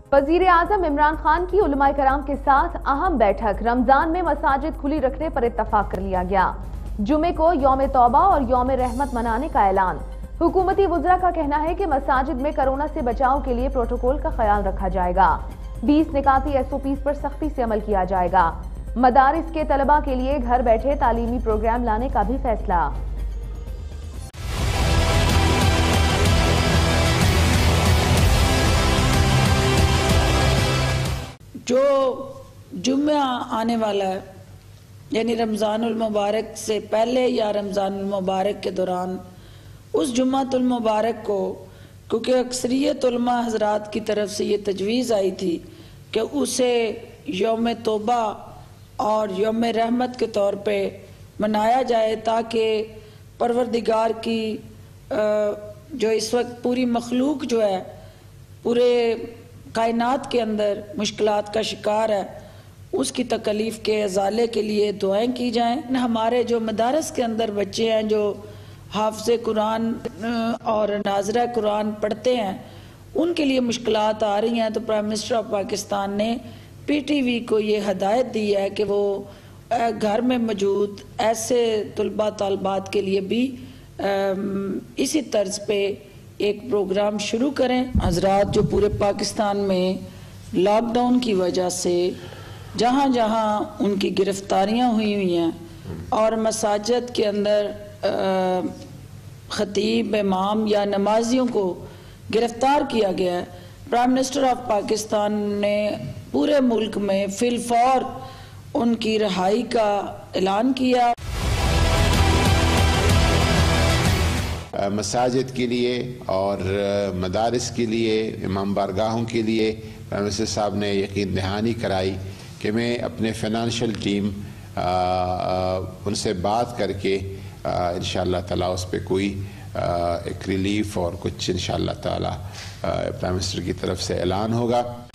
वजीर आजम इमरान खान की उलमाए कराम के साथ अहम बैठक। रमजान में मसाजिद खुली रखने पर इत्तफाक कर लिया गया। जुमे को यौम तौबा और यौम रहमत मनाने का ऐलान। हुकूमती वुज़रा का कहना है कि मसाजिद में कोरोना से बचाव के लिए प्रोटोकॉल का ख्याल रखा जाएगा। 20 निकाती SOPs पर सख्ती से अमल किया जाएगा। मदारिस के तलबा के लिए घर बैठे तालीमी प्रोग्राम लाने का भी फैसला। जो जुम्मा आने वाला है, यानी रमज़ानुल मुबारक से पहले या रमज़ानुल मुबारक के दौरान, उस जुम्मातुल मुबारक को, क्योंकि अक्सरियत उलमा हज़रात की तरफ से ये तजवीज़ आई थी कि उसे यौम तौबा और यौम रहमत के तौर पे मनाया जाए, ताकि परवरदिगार की जो इस वक्त पूरी मखलूक जो है पूरे कायनात के अंदर मुश्किलात का शिकार है, उसकी तकलीफ़ के अजाले के लिए दुआएं की जाएं। हमारे जो मदारस के अंदर बच्चे हैं जो हाफ़िज़ कुरान और नाज़रा कुरान पढ़ते हैं, उनके लिए मुश्किलात आ रही हैं, तो प्राइम मिनिस्टर ऑफ पाकिस्तान ने PTV को ये हदायत दी है कि वो घर में मौजूद ऐसे तलबा तलबात के लिए भी इसी तर्ज पे एक प्रोग्राम शुरू करें। हजरात, जो पूरे पाकिस्तान में लॉकडाउन की वजह से जहाँ जहाँ उनकी गिरफ्तारियाँ हुई हैं और मसाजिद के अंदर खतीब, इमाम या नमाजियों को गिरफ्तार किया गया है, प्राइम मिनिस्टर ऑफ पाकिस्तान ने पूरे मुल्क में फिलफौर उनकी रिहाई का ऐलान किया। मसाजिद के लिए और मदारिस के लिए, इमाम बारगाहों के लिए प्राइम मिनिस्टर साहब ने यकीन दहानी कराई कि मैं अपने फाइनेंशियल टीम उनसे बात करके इंशाअल्लाह ताला उस पर कोई एक रिलीफ और कुछ इंशाअल्लाह ताला प्राइम मिनिस्टर की तरफ से ऐलान होगा।